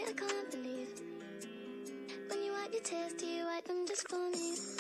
I can't believe when you wipe your tears, do you wipe them just for me?